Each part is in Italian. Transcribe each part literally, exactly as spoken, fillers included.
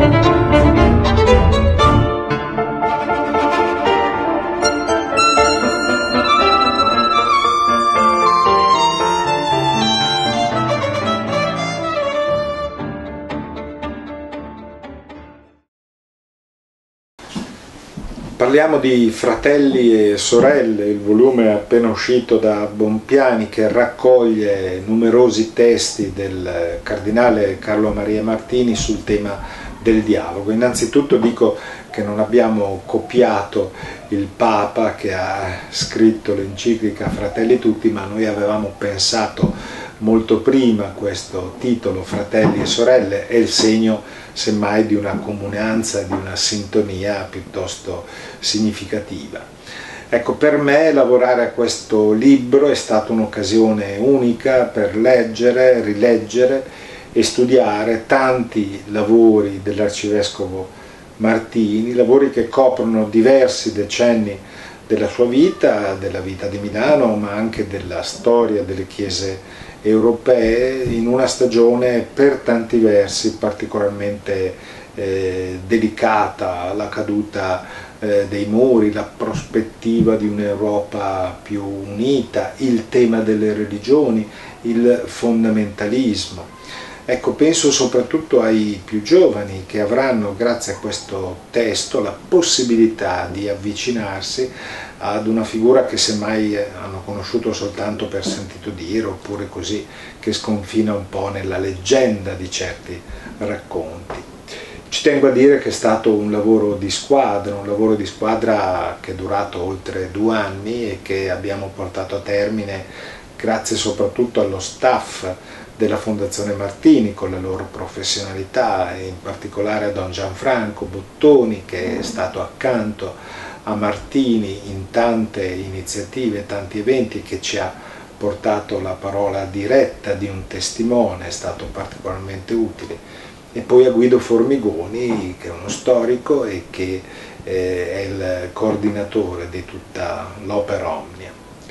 Parliamo di Fratelli e sorelle, il volume appena uscito da Bompiani che raccoglie numerosi testi del cardinale Carlo Maria Martini sul tema del dialogo. Innanzitutto dico che non abbiamo copiato il Papa che ha scritto l'enciclica Fratelli Tutti, ma noi avevamo pensato molto prima questo titolo Fratelli e sorelle, è il segno semmai di una comunanza, di una sintonia piuttosto significativa. Ecco, per me lavorare a questo libro è stata un'occasione unica per leggere, rileggere e studiare tanti lavori dell'Arcivescovo Martini, lavori che coprono diversi decenni della sua vita, della vita di Milano, ma anche della storia delle chiese europee, in una stagione per tanti versi particolarmente eh, dedicata alla caduta eh, dei muri, la prospettiva di un'Europa più unita, il tema delle religioni, il fondamentalismo. Ecco, penso soprattutto ai più giovani che avranno, grazie a questo testo, la possibilità di avvicinarsi ad una figura che semmai hanno conosciuto soltanto per sentito dire, oppure così, che sconfina un po' nella leggenda di certi racconti. Ci tengo a dire che è stato un lavoro di squadra, un lavoro di squadra che è durato oltre due anni e che abbiamo portato a termine grazie soprattutto allo staff della Fondazione Martini con la loro professionalità, e in particolare a Don Gianfranco Bottoni che è stato accanto a Martini in tante iniziative, tanti eventi, che ci ha portato la parola diretta di un testimone, è stato particolarmente utile. E poi a Guido Formigoni che è uno storico e che eh, è il coordinatore di tutta l'Opera Omnia.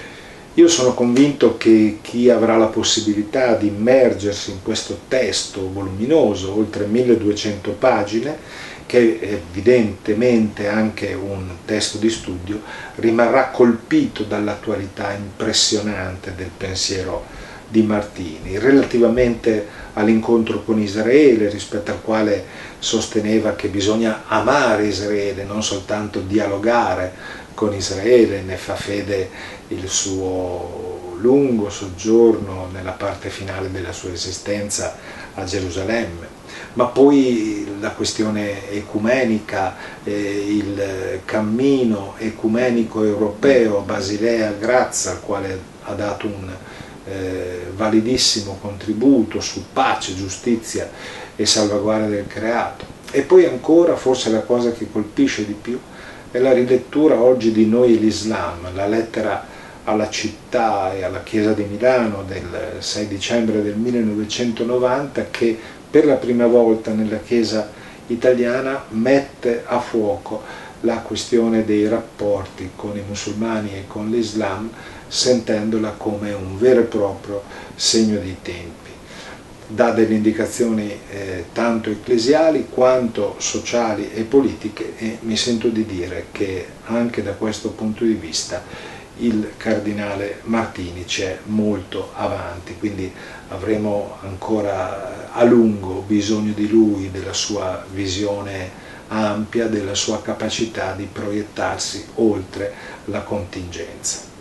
Io sono convinto che chi avrà la possibilità di immergersi in questo testo voluminoso, oltre milleduecento pagine, che è evidentemente anche un testo di studio, rimarrà colpito dall'attualità impressionante del pensiero di Martini, relativamente all'incontro con Israele, rispetto al quale sosteneva che bisogna amare Israele, non soltanto dialogare con Israele, ne fa fede il suo lungo soggiorno nella parte finale della sua esistenza a Gerusalemme, ma poi la questione ecumenica, eh, il cammino ecumenico europeo Basilea Grazia, al quale ha dato un eh, validissimo contributo su pace, giustizia e salvaguardia del creato. E poi ancora, forse la cosa che colpisce di più, è la rilettura oggi di Noi e l'Islam, la lettera alla città e alla Chiesa di Milano del sei dicembre del millenovecentonovanta, che per la prima volta nella Chiesa italiana mette a fuoco la questione dei rapporti con i musulmani e con l'Islam, sentendola come un vero e proprio segno dei tempi. Dà delle indicazioni eh, tanto ecclesiali quanto sociali e politiche, e mi sento di dire che anche da questo punto di vista il cardinale Martini c'è molto avanti, quindi avremo ancora a lungo bisogno di lui, della sua visione ampia, della sua capacità di proiettarsi oltre la contingenza.